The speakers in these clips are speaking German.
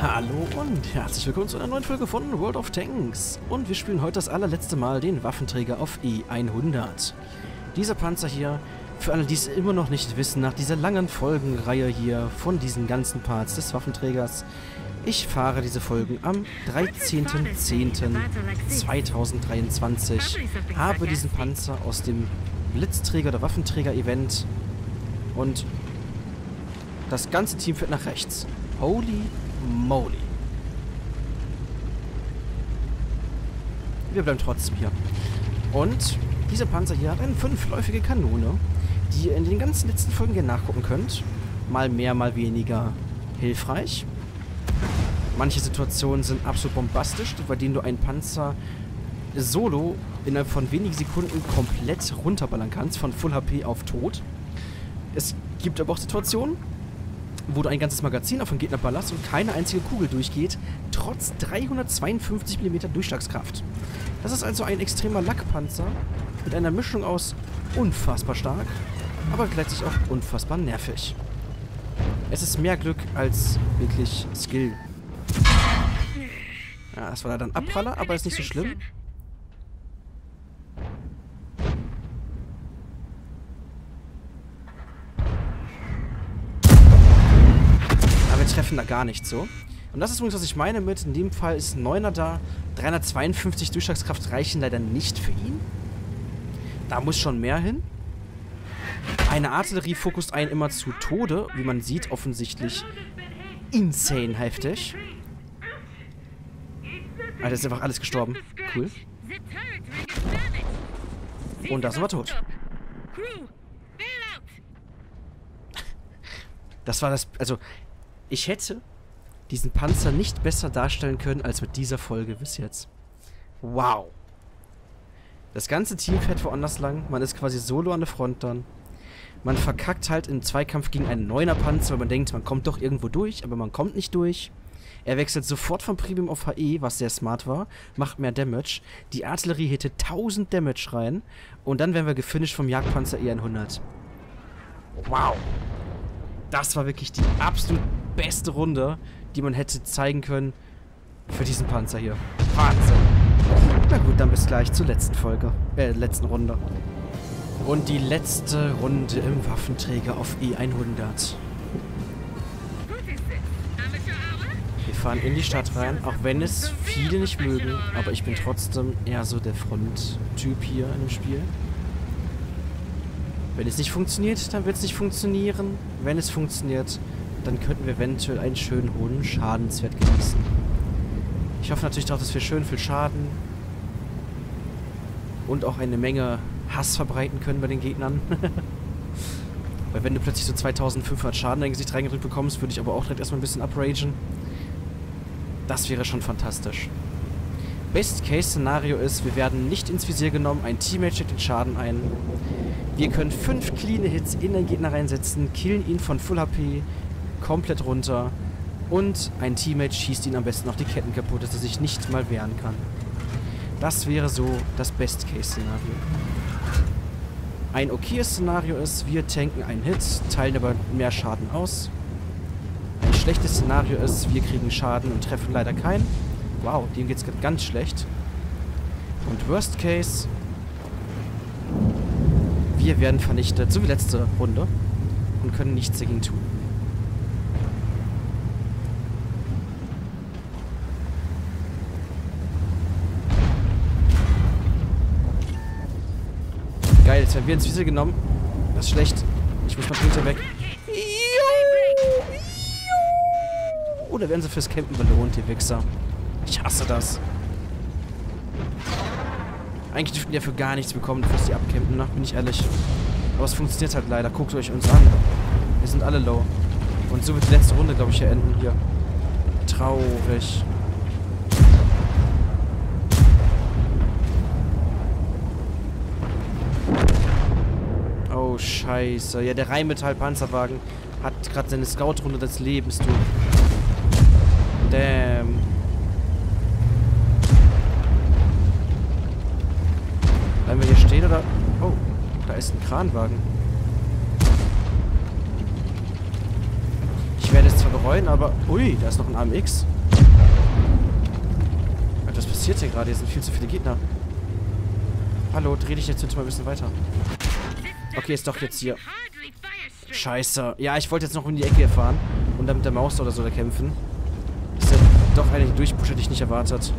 Hallo und herzlich willkommen zu einer neuen Folge von World of Tanks. Und wir spielen heute das allerletzte Mal den Waffenträger auf E100. Dieser Panzer hier, für alle, die es immer noch nicht wissen, nach dieser langen Folgenreihe hier von diesen ganzen Parts des Waffenträgers, ich fahre diese Folgen am 13.10.2023, habe diesen Panzer aus dem Blitzträger- oder Waffenträger-Event und das ganze Team fährt nach rechts. Holy moly. Wir bleiben trotzdem hier. Und dieser Panzer hier hat eine 5-läufige Kanone, die ihr in den ganzen letzten Folgen gerne nachgucken könnt. Mal mehr, mal weniger hilfreich. Manche Situationen sind absolut bombastisch, bei denen du einen Panzer solo innerhalb von wenigen Sekunden komplett runterballern kannst, von Full HP auf Tod. Es gibt aber auch Situationen, wo du ein ganzes Magazin auf den Gegner ballerst und keine einzige Kugel durchgeht, trotz 352 mm Durchschlagskraft. Das ist also ein extremer Lackpanzer mit einer Mischung aus unfassbar stark, aber gleichzeitig auch unfassbar nervig. Es ist mehr Glück als wirklich Skill. Ja, das war leider ein Abpraller, aber ist nicht so schlimm. Treffen da gar nicht so. Und das ist übrigens, was ich meine mit, in dem Fall ist ein 9er da, 352 Durchschlagskraft reichen leider nicht für ihn. Da muss schon mehr hin. Eine Artillerie fokust einen immer zu Tode, wie man sieht, offensichtlich insane heftig. Alter, ist einfach alles gestorben. Cool. Und da sind wir tot. Das war das, also ich hätte diesen Panzer nicht besser darstellen können als mit dieser Folge bis jetzt. Wow. Das ganze Team fährt woanders lang. Man ist quasi solo an der Front dann. Man verkackt halt im Zweikampf gegen einen 9er Panzer, weil man denkt, man kommt doch irgendwo durch, aber man kommt nicht durch. Er wechselt sofort von Premium auf HE, was sehr smart war, macht mehr Damage. Die Artillerie hittet 1000 Damage rein und dann werden wir gefinisht vom Jagdpanzer E100. Wow. Das war wirklich die absolut beste Runde, die man hätte zeigen können für diesen Panzer hier. Wahnsinn. Na gut, dann bis gleich zur letzten Folge. Letzten Runde. Und die letzte Runde im Waffenträger auf E100. Wir fahren in die Stadt rein, auch wenn es viele nicht mögen, aber ich bin trotzdem eher so der Fronttyp hier in dem Spiel. Wenn es nicht funktioniert, dann wird es nicht funktionieren. Wenn es funktioniert, dann könnten wir eventuell einen schönen hohen Schadenswert genießen. Ich hoffe natürlich darauf, dass wir schön viel Schaden und auch eine Menge Hass verbreiten können bei den Gegnern. Weil wenn du plötzlich so 2500 Schaden in dein Gesicht reingedrückt bekommst, würde ich aber auch direkt erstmal ein bisschen upragen. Das wäre schon fantastisch. Best-Case-Szenario ist, wir werden nicht ins Visier genommen, ein Teammate steckt den Schaden ein. Wir können 5 clean Hits in den Gegner reinsetzen, killen ihn von Full HP komplett runter und ein Teammate schießt ihn am besten noch die Ketten kaputt, dass er sich nicht mal wehren kann. Das wäre so das Best-Case-Szenario. Ein okayes Szenario ist, wir tanken einen Hit, teilen aber mehr Schaden aus. Ein schlechtes Szenario ist, wir kriegen Schaden und treffen leider keinen. Wow, dem geht's ganz schlecht. Und Worst Case, wir werden vernichtet, so wie letzte Runde, und können nichts dagegen tun. Geil, jetzt werden wir ins Visier genommen. Das ist schlecht. Ich muss mal hinter weg. Oder werden sie fürs Campen belohnt, die Wichser? Ich hasse das. Eigentlich dürften die dafür gar nichts bekommen, bevor sie abcampen, ne? Bin ich ehrlich. Aber es funktioniert halt leider. Guckt euch uns an. Wir sind alle low. Und so wird die letzte Runde, glaube ich, hier enden hier. Traurig. Oh, scheiße. Ja, der Rheinmetall-Panzerwagen hat gerade seine Scout-Runde des Lebens, du. Damn. Bleiben wir hier stehen oder... Oh, da ist ein Kranwagen. Ich werde es zwar bereuen, aber... Ui, da ist noch ein AMX. Gott, was passiert hier gerade? Hier sind viel zu viele Gegner. Hallo, dreh dich jetzt bitte mal ein bisschen weiter. Okay, ist doch jetzt hier. Scheiße. Ja, ich wollte jetzt noch um die Ecke hier fahren und dann mit der Maus oder so da kämpfen. Ist ja doch eine Durchpusche, die ich nicht erwartet.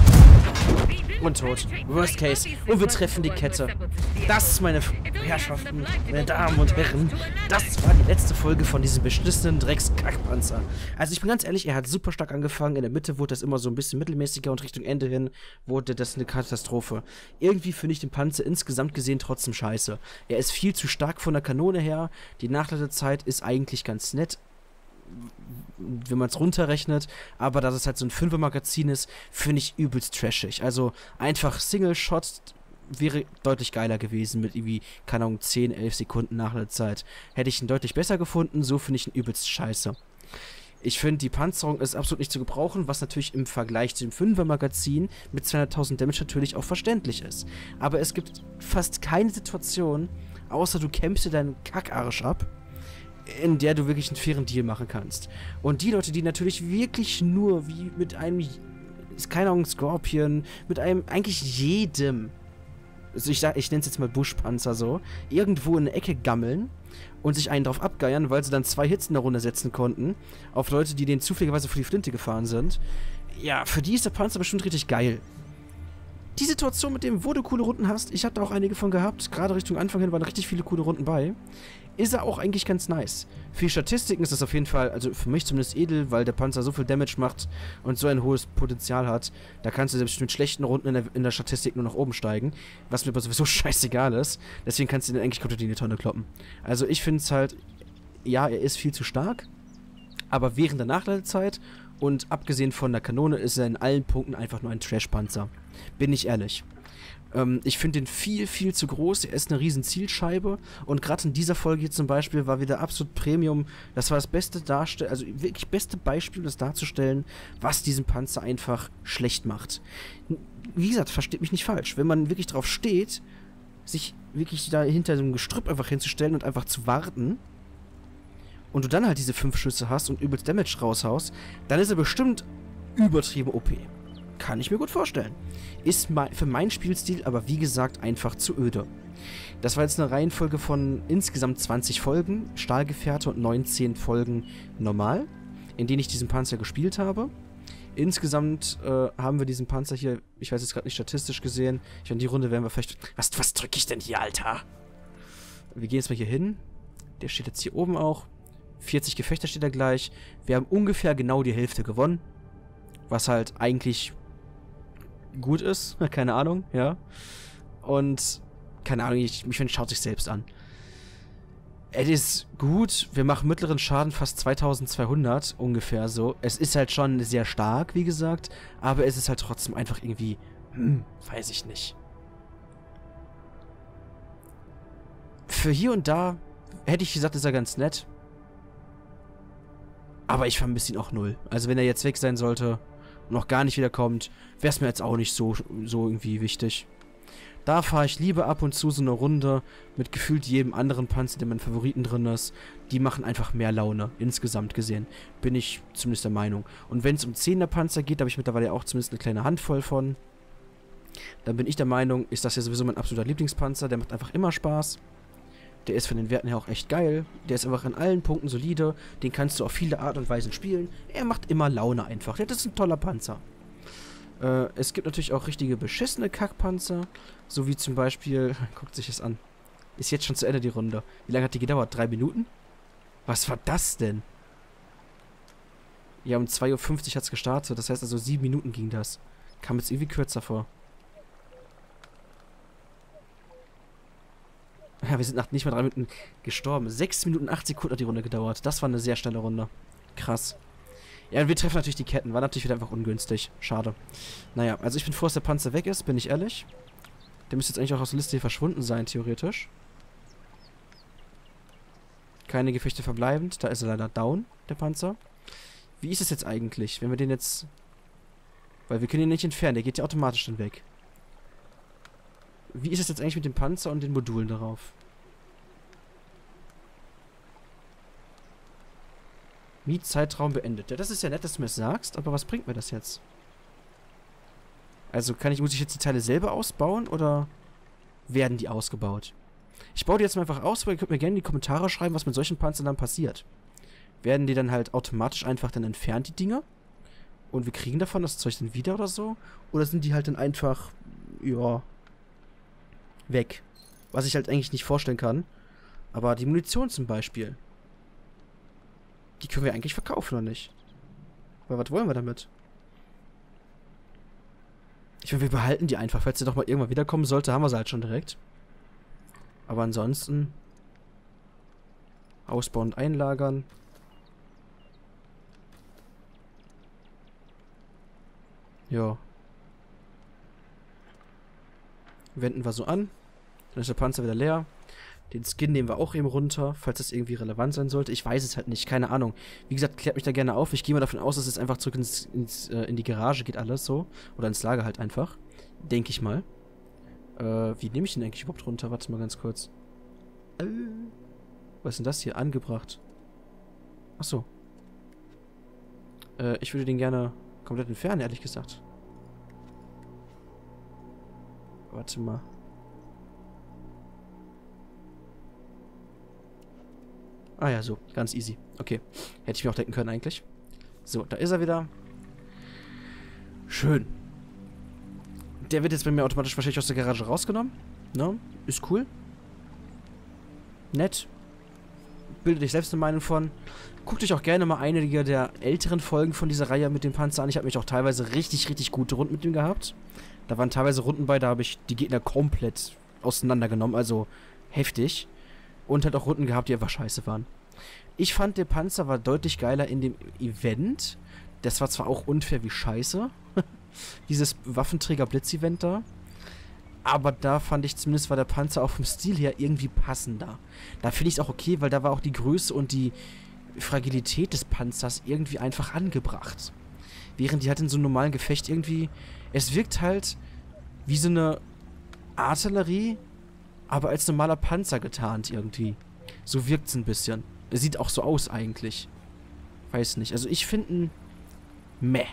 Und tot. Worst Case. Und wir treffen die Kette. Das, meine Herrschaften, meine Damen und Herren, das war die letzte Folge von diesem beschlissenen Dreckskackpanzer. Also ich bin ganz ehrlich, er hat super stark angefangen. In der Mitte wurde das immer so ein bisschen mittelmäßiger und Richtung Ende hin wurde das eine Katastrophe. Irgendwie finde ich den Panzer insgesamt gesehen trotzdem scheiße. Er ist viel zu stark von der Kanone her. Die Nachladezeit ist eigentlich ganz nett, wenn man es runterrechnet, aber da das halt so ein 5er-Magazin ist, finde ich übelst trashig. Also einfach Single-Shot wäre deutlich geiler gewesen mit irgendwie, keine Ahnung, 10, 11 Sekunden Nachladezeit. Hätte ich ihn deutlich besser gefunden, so finde ich ihn übelst scheiße. Ich finde, die Panzerung ist absolut nicht zu gebrauchen, was natürlich im Vergleich zu dem 5er-Magazin mit 200.000 Damage natürlich auch verständlich ist. Aber es gibt fast keine Situation, außer du kämpfst dir deinen Kackarsch ab, in der du wirklich einen fairen Deal machen kannst. Und die Leute, die natürlich wirklich nur wie mit einem, ist keine Ahnung, Scorpion, mit einem, eigentlich jedem, also ich nenne es jetzt mal Buschpanzer so, irgendwo in eine Ecke gammeln und sich einen drauf abgeiern, weil sie dann 2 Hits in der Runde setzen konnten, auf Leute, die denen zufälligerweise vor die Flinte gefahren sind. Ja, für die ist der Panzer bestimmt richtig geil. Die Situation mit dem, wo du coole Runden hast, ich hatte auch einige von gehabt, gerade Richtung Anfang hin waren richtig viele coole Runden bei, ist er auch eigentlich ganz nice. Für die Statistiken ist das auf jeden Fall, also für mich zumindest edel, weil der Panzer so viel Damage macht und so ein hohes Potenzial hat. Da kannst du selbst mit schlechten Runden in der Statistik nur nach oben steigen, was mir aber sowieso scheißegal ist. Deswegen kannst du den eigentlich komplett in die Tonne kloppen. Also ich finde es halt, ja, er ist viel zu stark, aber während der Nachladezeit und abgesehen von der Kanone ist er in allen Punkten einfach nur ein Trash-Panzer. Bin ich ehrlich. Ich finde den viel, viel zu groß. Er ist eine riesen Zielscheibe. Und gerade in dieser Folge hier zum Beispiel war wieder absolut Premium. Das war das beste also wirklich beste Beispiel, um das darzustellen, was diesen Panzer einfach schlecht macht. Wie gesagt, versteht mich nicht falsch. Wenn man wirklich drauf steht, sich wirklich da hinter so einem Gestrüpp einfach hinzustellen und einfach zu warten, und du dann halt diese 5 Schüsse hast und übelst Damage raushaust, dann ist er bestimmt übertrieben OP. Kann ich mir gut vorstellen. Ist für meinen Spielstil aber wie gesagt einfach zu öde. Das war jetzt eine Reihenfolge von insgesamt 20 Folgen, Stahlgefährte und 19 Folgen normal, in denen ich diesen Panzer gespielt habe. Insgesamt haben wir diesen Panzer hier, ich weiß jetzt gerade nicht statistisch gesehen, in die Runde werden wir vielleicht... Was drücke ich denn hier, Alter? Wir gehen jetzt mal hier hin. Der steht jetzt hier oben auch. 40 Gefechte steht er gleich. Wir haben ungefähr genau die Hälfte gewonnen. Was halt eigentlich gut ist. Keine Ahnung, ja. Und, keine Ahnung, ich finde, schaut sich selbst an. Es ist gut. Wir machen mittleren Schaden fast 2200, ungefähr so. Es ist halt schon sehr stark, wie gesagt. Aber es ist halt trotzdem einfach irgendwie, weiß ich nicht. Für hier und da hätte ich gesagt, ist er ganz nett. Aber ich vermisse ihn auch null. Also wenn er jetzt weg sein sollte und noch gar nicht wiederkommt, wäre es mir jetzt auch nicht so irgendwie wichtig. Da fahre ich lieber ab und zu so eine Runde mit gefühlt jedem anderen Panzer, der mein Favoriten drin ist. Die machen einfach mehr Laune, insgesamt gesehen. Bin ich zumindest der Meinung. Und wenn es um 10er Panzer geht, da habe ich mittlerweile auch zumindest eine kleine Handvoll von. Dann bin ich der Meinung, ist das ja sowieso mein absoluter Lieblingspanzer. Der macht einfach immer Spaß. Der ist von den Werten her auch echt geil. Der ist einfach in allen Punkten solide. Den kannst du auf viele Art und Weisen spielen. Er macht immer Laune einfach. Das ist ein toller Panzer. Es gibt natürlich auch richtige beschissene Kackpanzer. So wie zum Beispiel... Guckt sich das an. Ist jetzt schon zu Ende die Runde. Wie lange hat die gedauert? 3 Minuten? Was war das denn? Ja, um 2:50 Uhr hat es gestartet. Das heißt also 7 Minuten ging das. Kam jetzt irgendwie kürzer vor. Ja, wir sind nach nicht mal 3 Minuten gestorben. 6 Minuten 8 Sekunden hat die Runde gedauert. Das war eine sehr schnelle Runde. Krass. Ja, wir treffen natürlich die Ketten. War natürlich wieder einfach ungünstig. Schade. Naja, also ich bin froh, dass der Panzer weg ist, bin ich ehrlich. Der müsste jetzt eigentlich auch aus der Liste hier verschwunden sein, theoretisch. Keine Gefechte verbleibend. Da ist er leider down, der Panzer. Wie ist es jetzt eigentlich, wenn wir den jetzt... Weil wir können ihn nicht entfernen, der geht ja automatisch dann weg. Wie ist es jetzt eigentlich mit dem Panzer und den Modulen darauf? Mietzeitraum beendet. Ja, das ist ja nett, dass du mir das sagst, aber was bringt mir das jetzt? Also muss ich jetzt die Teile selber ausbauen oder werden die ausgebaut? Ich baue die jetzt mal einfach aus, aber ihr könnt mir gerne in die Kommentare schreiben, was mit solchen Panzern dann passiert. Werden die dann halt automatisch einfach dann entfernt, die Dinger? Und wir kriegen davon das Zeug dann wieder oder so? Oder sind die halt dann einfach, ja, weg? Was ich halt eigentlich nicht vorstellen kann. Aber die Munition zum Beispiel, die können wir eigentlich verkaufen, oder nicht? Aber was wollen wir damit? Ich meine, wir behalten die einfach. Falls sie doch mal irgendwann wiederkommen sollte, haben wir sie halt schon direkt. Aber ansonsten ausbauen und einlagern. Ja. Wenden wir so an. Dann ist der Panzer wieder leer. Den Skin nehmen wir auch eben runter, falls das irgendwie relevant sein sollte. Ich weiß es halt nicht, keine Ahnung. Wie gesagt, klärt mich da gerne auf. Ich gehe mal davon aus, dass es einfach zurück in die Garage geht alles so. Oder ins Lager halt einfach. Denke ich mal. Wie nehme ich den eigentlich überhaupt runter? Warte mal ganz kurz. Was ist denn das hier? Angebracht. Achso. Ich würde den gerne komplett entfernen, ehrlich gesagt. Warte mal. Ah ja, so. Ganz easy. Okay. Hätte ich mir auch denken können eigentlich. So, da ist er wieder. Schön. Der wird jetzt bei mir automatisch wahrscheinlich aus der Garage rausgenommen. Ne? Ist cool. Nett. Bildet dich selbst eine Meinung von. Guckt euch auch gerne mal einige der älteren Folgen von dieser Reihe mit dem Panzer an. Ich habe mich auch teilweise richtig, richtig gute Runden mit dem gehabt. Da waren teilweise Runden bei, da habe ich die Gegner komplett auseinandergenommen. Also heftig. Und halt auch Runden gehabt, die einfach scheiße waren. Ich fand, der Panzer war deutlich geiler in dem Event. Das war zwar auch unfair wie scheiße. Dieses Waffenträger-Blitz-Event da. Aber da fand ich zumindest, war der Panzer auch vom Stil her irgendwie passender. Da finde ich es auch okay, weil da war auch die Größe und die Fragilität des Panzers irgendwie einfach angebracht. Während die halt in so einem normalen Gefecht irgendwie... Es wirkt halt wie so eine Artillerie, aber als normaler Panzer getarnt irgendwie. So wirkt es ein bisschen. Es sieht auch so aus eigentlich. Weiß nicht. Also ich finde meh.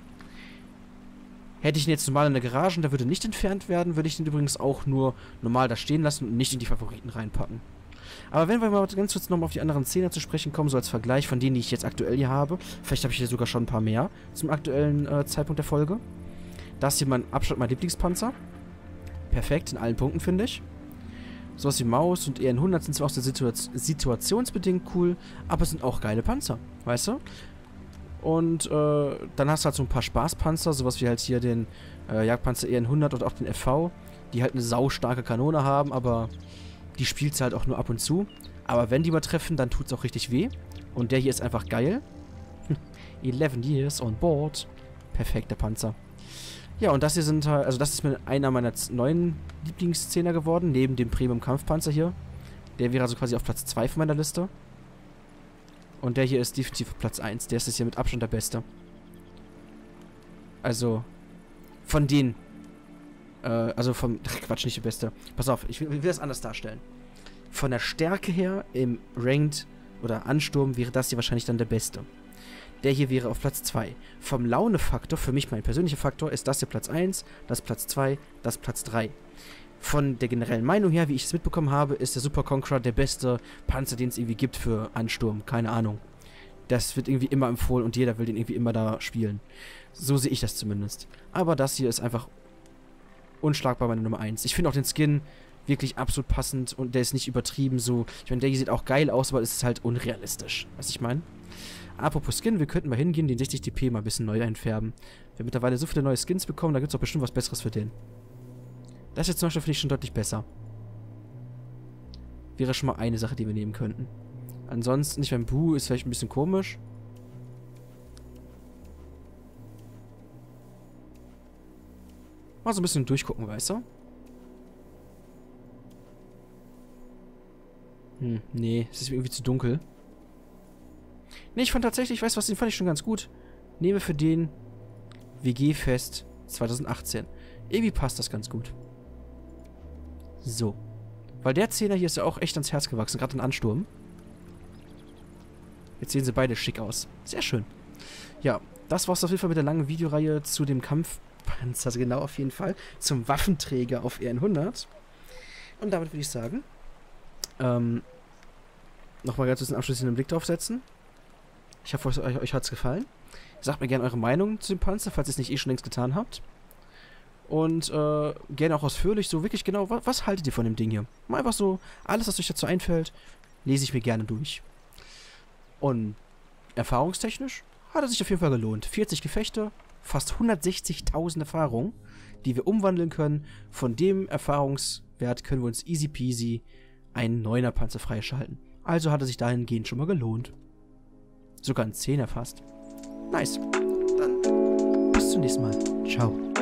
Hätte ich ihn jetzt normal in der Garage und der würde nicht entfernt werden, würde ich den übrigens auch nur normal da stehen lassen und nicht in die Favoriten reinpacken. Aber wenn wir mal ganz kurz nochmal auf die anderen Szenen zu sprechen kommen, so als Vergleich von denen, die ich jetzt aktuell hier habe. Vielleicht habe ich hier sogar schon ein paar mehr zum aktuellen Zeitpunkt der Folge. Das ist hier mein Abstand, mein Lieblingspanzer. Perfekt, in allen Punkten, finde ich. Sowas wie Maus und EN100 sind zwar auch so situationsbedingt cool, aber sind auch geile Panzer, weißt du? Und dann hast du halt so ein paar Spaßpanzer, sowas wie halt hier den Jagdpanzer EN100 und auch den FV, die halt eine saustarke Kanone haben, aber die spielst du halt auch nur ab und zu. Aber wenn die mal treffen, dann tut's auch richtig weh. Und der hier ist einfach geil. 11 years on board. Perfekter Panzer. Ja, und das hier sind halt, also das ist mir einer meiner neuen Lieblingsszenen geworden, neben dem Premium-Kampfpanzer hier. Der wäre also quasi auf Platz 2 von meiner Liste. Und der hier ist definitiv auf Platz 1. Der ist jetzt hier mit Abstand der Beste. Also, von den, Quatsch, nicht der Beste. Pass auf, ich will das anders darstellen. Von der Stärke her im Ranked oder Ansturm wäre das hier wahrscheinlich dann der Beste. Der hier wäre auf Platz 2. Vom Laune-Faktor, für mich mein persönlicher Faktor, ist das hier Platz 1, das Platz 2, das Platz 3. Von der generellen Meinung her, wie ich es mitbekommen habe, ist der Super Conqueror der beste Panzer, den es irgendwie gibt für Ansturm. Keine Ahnung. Das wird irgendwie immer empfohlen und jeder will den irgendwie immer da spielen. So sehe ich das zumindest. Aber das hier ist einfach unschlagbar meine Nummer 1. Ich finde auch den Skin wirklich absolut passend und der ist nicht übertrieben so. Ich meine, der hier sieht auch geil aus, aber es ist halt unrealistisch. Was ich meine? Apropos Skin, wir könnten mal hingehen, den 60 DP mal ein bisschen neu einfärben. Wir haben mittlerweile so viele neue Skins bekommen, da gibt es auch bestimmt was Besseres für den. Das jetzt zum Beispiel finde ich schon deutlich besser. Wäre schon mal eine Sache, die wir nehmen könnten. Ansonsten, ich meine, Boo ist vielleicht ein bisschen komisch. Mal so ein bisschen durchgucken, weißt du? Nee, es ist irgendwie zu dunkel. Nee, ich fand tatsächlich, weißt du was, den fand ich schon ganz gut. Nehme für den WG-Fest 2018. Irgendwie passt das ganz gut. So. Weil der 10er hier ist ja auch echt ans Herz gewachsen, gerade in Ansturm. Jetzt sehen sie beide schick aus. Sehr schön. Ja, das war's auf jeden Fall mit der langen Videoreihe zu dem Panzer, also genau auf jeden Fall, zum Waffenträger auf R100. Und damit würde ich sagen, nochmal ganz kurz einen abschließenden Blick drauf setzen. Ich hoffe, euch hat es gefallen. Sagt mir gerne eure Meinung zu dem Panzer, falls ihr es nicht eh schon längst getan habt. Und gerne auch ausführlich, so wirklich genau, was haltet ihr von dem Ding hier? Mal einfach so, alles, was euch dazu einfällt, lese ich mir gerne durch. Und erfahrungstechnisch hat es sich auf jeden Fall gelohnt. 40 Gefechte, fast 160.000 Erfahrungen, die wir umwandeln können. Von dem Erfahrungswert können wir uns easy peasy einen 9er Panzer freischalten. Also hat es sich dahingehend schon mal gelohnt. Sogar ein 10er fast. Nice. Dann bis zum nächsten Mal. Ciao.